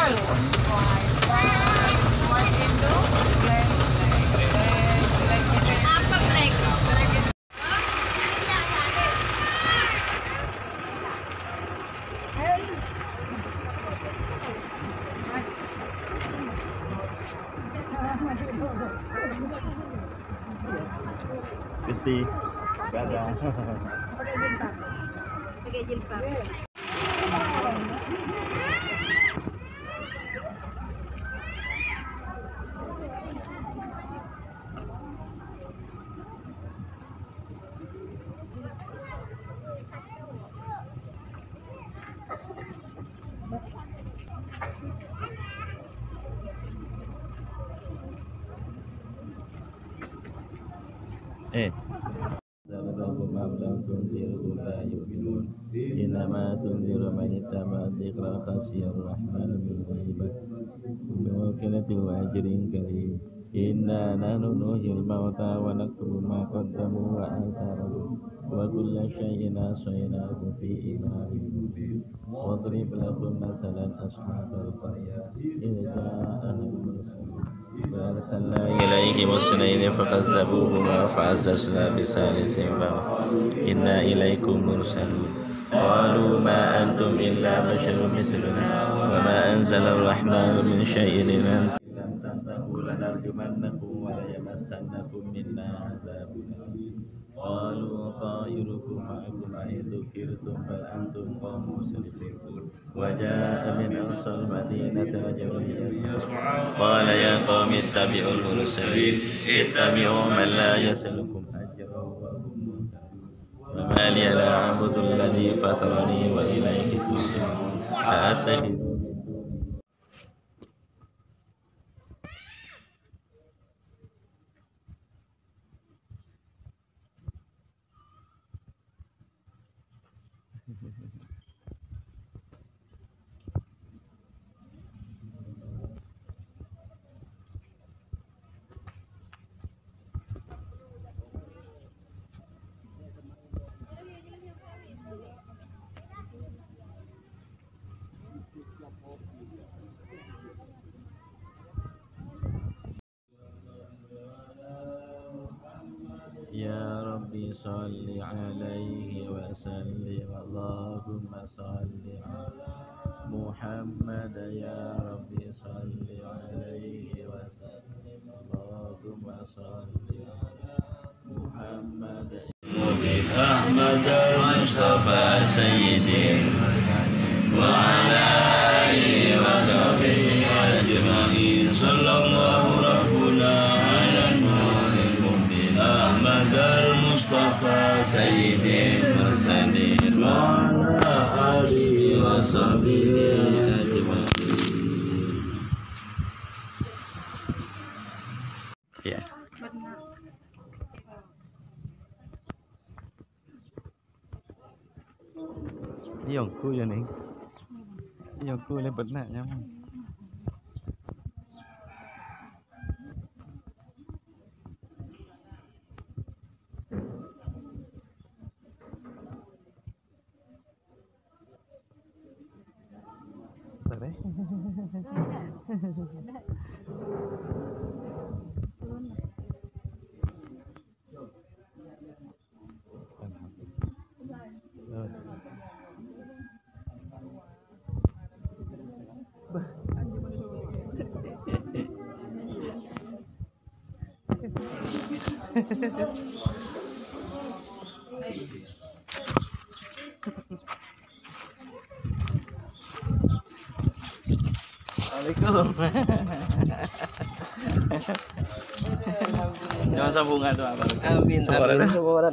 color? White Indo, black Indo. Apa black? Gusti, gak ada. Pakai jilbab. إنما تنذر من اتبع الذكر خشي الرحمن بالغيب بموكلة وأجر كريم إنا نحن نحيي الموتى ونكتب ما قدموا وآثارهم وكل شيء أحصيناه في إمام مبين واضرب لهم مثلا أصحاب القرية إذ جاءها المرسلون فأرسلنا إليهم اثنين فكذبوهما فعززنا بثالث إنا إليكم مرسلون قالوا ما أنتم إلا بشر مثلنا وما أنزل الرحمن من شيء إن أنتم لم تنتهوا لنرجمنكم وليمسنكم منا عذاب أليم قالوا طائركم معكم أئن ذكرتم بل أنتم قوم مسرفون وجاء من أقصى المدينة رجل يسعى قال يا قوم اتبعوا المرسلين اتبعوا من لا يسألكم أجرا وهم مهتدون وما لي لا أعبد الذي فطرني وإليه ترجعون أأتخذ يا ربي صل عليه وسلم اللهم صل على محمد يا ربي صل عليه وسلم اللهم صل على محمد أحمد المصطفى سيدي وعلى آله وصحبه أجمعين صلى الله ربنا على النور المبين أحمد المصطفى سيد المرسلين وعلى آله وصحبه أجمعين. Yongku ya nih, yongku lebat nak nyaman. Tare. Assalamualaikum. Jangan sambungan tuh apa? Amin. Amin.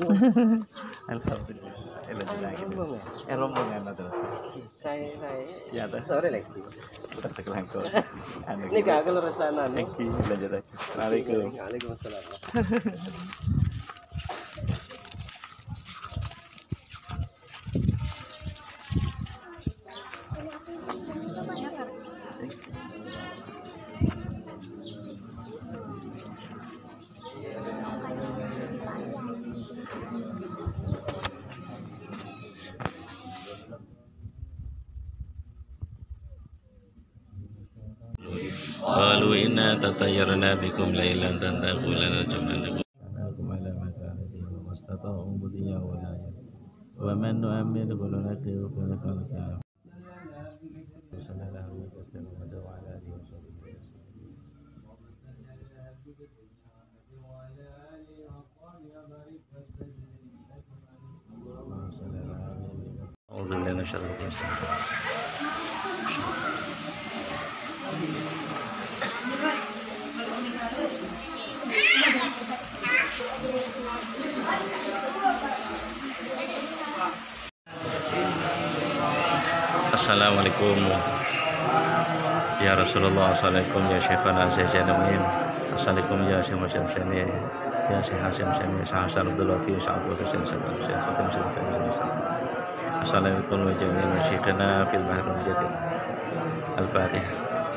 Alhamdulillah. Rombongan terus. Saya. Ya terus. Sore lagi. Putar sekelangkung. Ini gak kelurusan anu. Lanjut lagi. Waalaikumsalam. Waalaikumsalam. qalu inna tatayyarna bikum lailan tantaku lana jumlan anakum ala makanati wa mastata'u budiya wa la wa man nu'ammirhu nunakkiru fil khalqi sallallahu alaihi wasallam wa ala alihi wa sahbihi أعوذ بالله من شر الرجيم Assalamualaikum ya Rasulullah, assalamualaikum ya Syekhana Zainamin, assalamualaikum ya Syekh Hasyim Syami, ya Syekh Hasyim Syami, Syekh Abdul Wafi, Syekh Abdul Husain, Syekh Khatim Syekh. Assalamualaikum wa jami'an syekhana fil bahrul jadid. Al-Fatihah.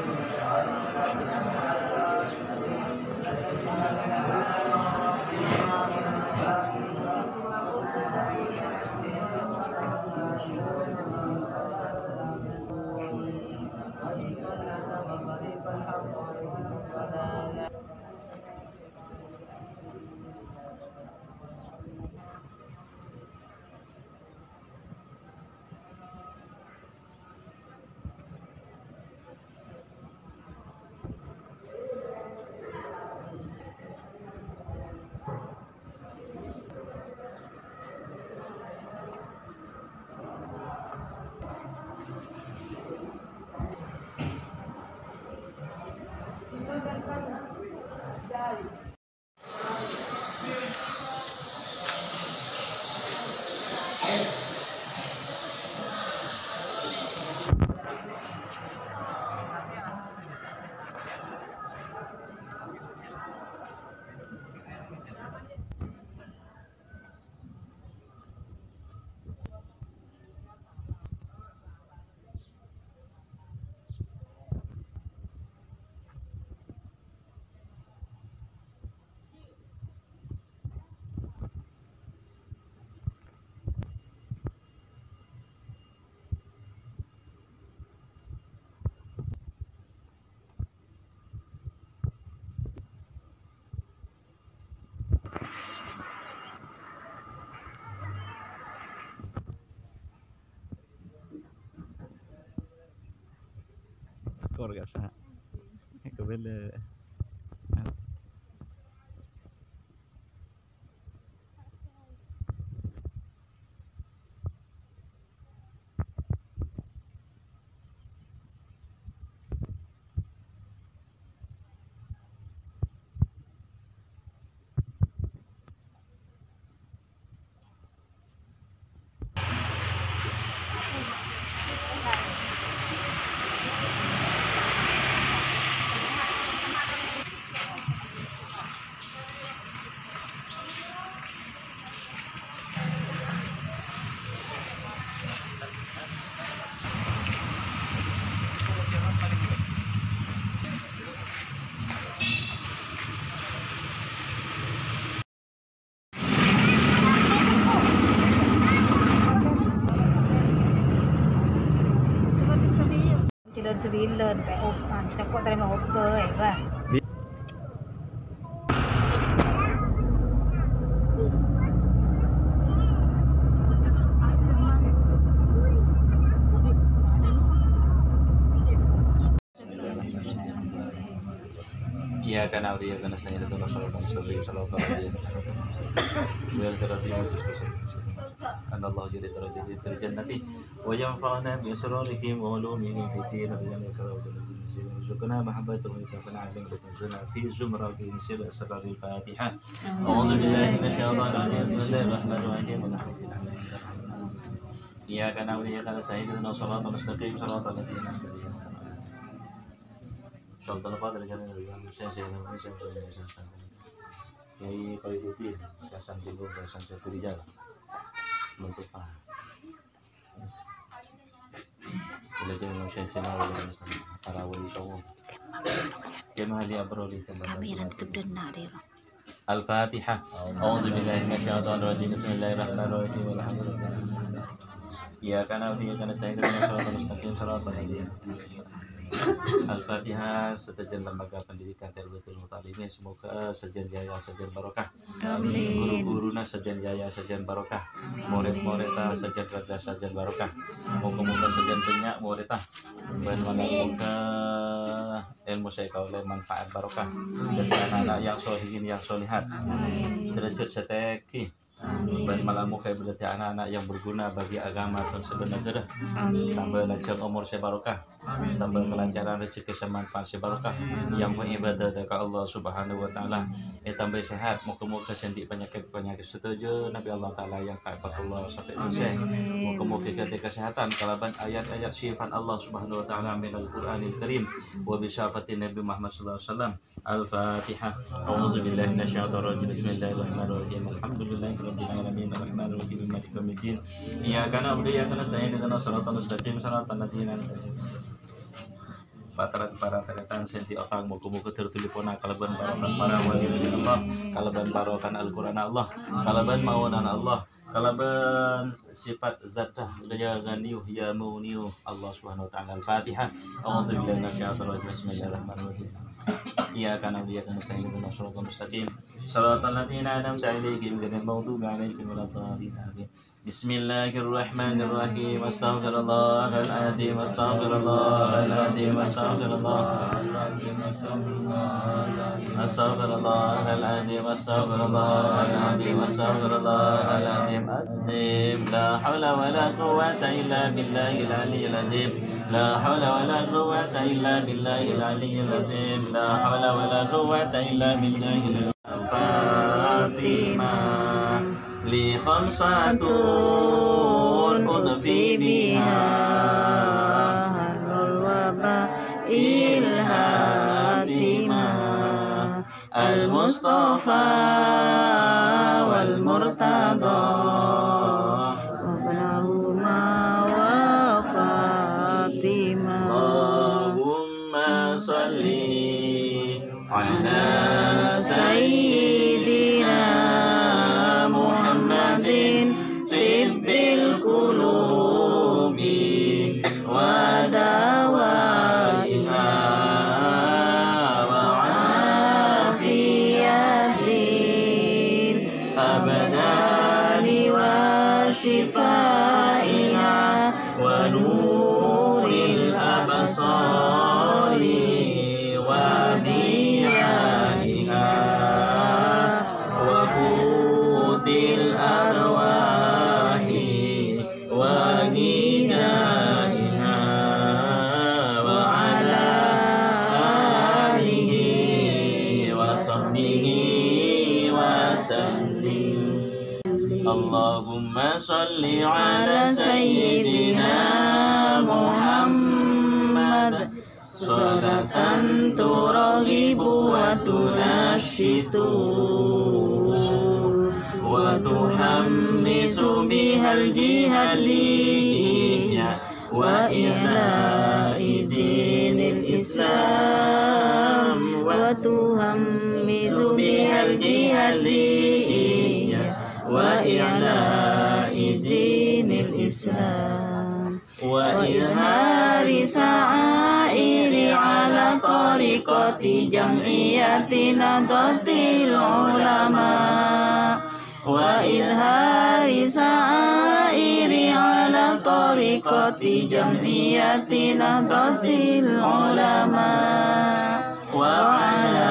Keluarga sah, kebele. Lên xe buýt lên phải ôm chắc có tay mà ôm cơ ấy và Iyyaka na'budu wa iyyaka nasta'in ihdinas siratal mustaqim siratal ladzina an'amta 'alaihim anallahu jalla darajati fil jannati wa yanfa'una bi asrarihim wa ulumihim fi din warzuqna mahabbatuhum kama na'lamu fi zumratin sir asraril Fatihah. A'udzu billahi minasyaitonir rajim. Bismillahirrahmanirrahim. Iyyaka na'budu wa iyyaka nasta'in ihdinas siratal mustaqim siratal ladzina an'amta 'alaihim. Sultan Qadir Jalan saya Kiai Khairuddin Hasan Timur Hasan Rijal Muntafah belajar Syekh Channel para wali songo kemali abroli kamiran kedena deh. Al-Fatihah. A'udzu billahi minasyaitonir rajim. Bismillahirrahmanirrahim. Alhamdulillah. Iyyaka na'budu wa iyyaka nasta'in ihdinas siratal mustaqim siratal ladzina Al-Fatihah. Sejajar lembaga pendidikan Tarbiyatul Muta'allimin semoga sejen jaya sejen barokah. Amin. Guru-guruna sejen jaya sejen barokah. Murid-muridna sejen kerja sejen barokah. Muka-muka sejen banyak muridna. Dan muka ilmu saya oleh manfaat barokah. Dan anak-anak yang solihin yang solihat. Derajat seteki. Dan malam muka berarti anak-anak yang berguna bagi agama dan sebenarnya. Tambah lancar umur sebarokah. Tambah kelancaran rezeki semanfaat sebarokah. Yang beribadah kepada Allah Subhanahu Wa Taala. Tambah sehat. Muka-muka sendi penyakit setuju Nabi Allah Taala yang ka'abatullah sampai selesai. Muka-muka ketika kesehatan kalaban ayat-ayat sifat Allah Subhanahu Wa Taala min Al-Quranil Karim. Wa bisyafati Nabi Muhammad Sallallahu Alaihi Wasallam. Al-Fatihah. A'udzubillahi minasyaitonir rajim. Bismillahirrahmanirrahim. Alhamdulillah. Rabbil alamin arrahmanir rahim maliki yaumiddin iyyaka na'budu wa iyyaka nasta'in ihdinas siratal mustaqim siratal ladzina Patarat para teretan senti orang muka-muka tertulipona kalaban barokan para wali Allah kalaban barokan Al-Quran Allah kalaban mawanan Allah kalaban sifat zatah ya ganiuh ya muniuh Allah Subhanahu Wa Taala. Al-Fatihah. A'udzubillahi minasyaitonir rajim. Bismillahirrahmanirrahim. Iyyaka na'budu wa iyyaka nasta'in ihdinas siratal mustaqim siratal ladzina an'amta 'alaihim ghairil maghdubi 'alaihim waladdallin. Bismillahirrahmanirrahim. Astaghfirullahal azim. Astaghfirullahal azim. Astaghfirullahal azim. Astaghfirullahal azim. Astaghfirullahal azim. Astaghfirullahal azim. La haula wala quwwata illa billahil aliyyil azim. La haula wala quwwata illa billahil aliyyil azim. La haula wala quwwata illa billahil Fatimah li khamsatun udfi biha harul waba ilhatimah al-Mustafa wal Murtada wablahuma wa Fatimah. Allahumma salli ala sayyidina Muhammadin tibbil qulubi wa dawaiha wa afiyatin abadani wa shifaiha wa nuril abasari wa diyaiha wa qutil arwahi wa ghidaiha wa ala alihi wa sahbihi wa sallim. Allahumma salli ala sayyidina Muhammad salatan turaghibu wa tunashitu wa tuhammisu bihal jihadiyya wa ila'i dinil Islam wa tuhammisu bihal jihadiyya wa ila'i dinil Islam wa ilhari sa'airi ala tariqati jam'iyati nadatil ulama wa ilhari sa'airi ala tariqati jam'iyati nadatil ulama wa ala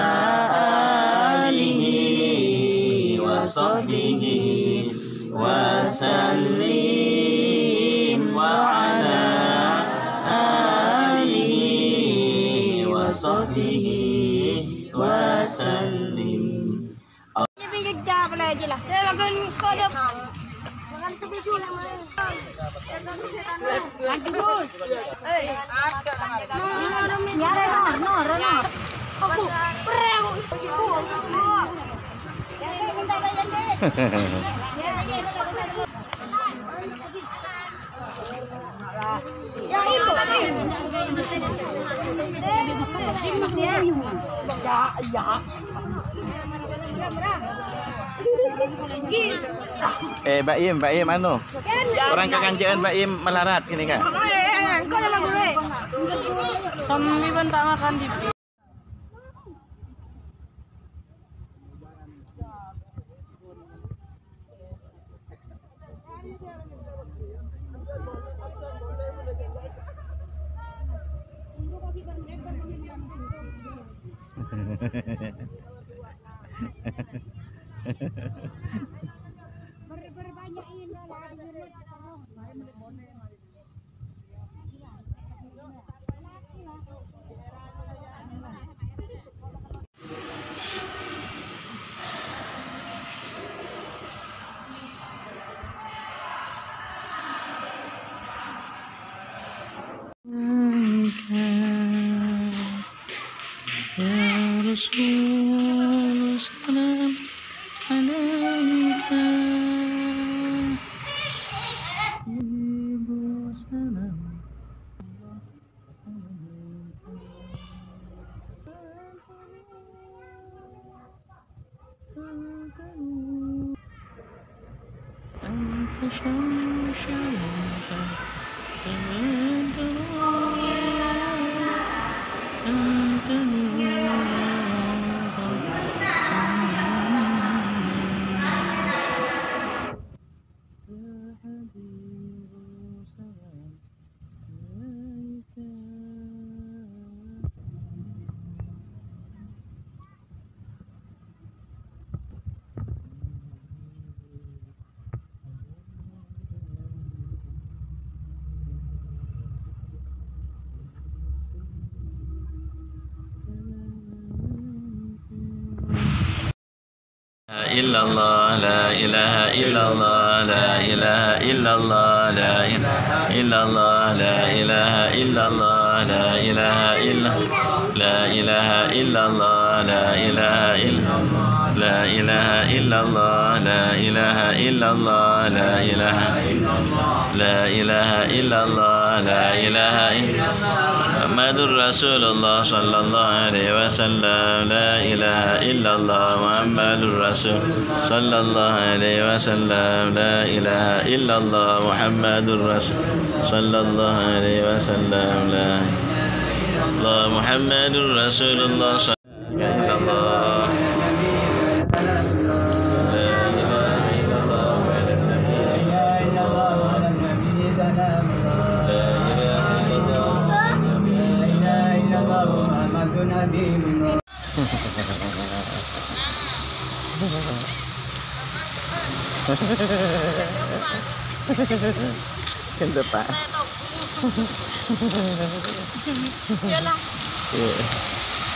alihi wa sahbihi wa sallim wa ala alihi wa sahbihi wa sallim. Pergi kejap lagi lah. Dia makan kau dia. Makan sebiju lah main. Lagi bos. Ya no. Aku perang aku. Yang minta bayar deh. Yang itu. Ya. Mbak Im anu. Orang kekanjaan Mbak Im melarat gini kan? Kau yang boleh. Sambil bantah makan di. Ya Rasul salam alaika Ibu salam Anta syamsyalaka illallah la ilaha illallah la ilaha illallah la ilaha illallah la ilaha illallah la ilaha illallah la ilaha illallah la ilaha illallah la ilaha illallah la ilaha illallah la ilaha illallah la ilaha illallah la ilaha illallah Muhammadur Rasulullah sallallahu alaihi wasallam la ilaha illallah Muhammadur Rasul sallallahu alaihi wasallam la ilaha illallah Muhammadur Rasul sallallahu alaihi wasallam la ilaha Muhammadur Rasulullah sallallahu alaihi wasallam Ganda pa. Yan lang. Yeah.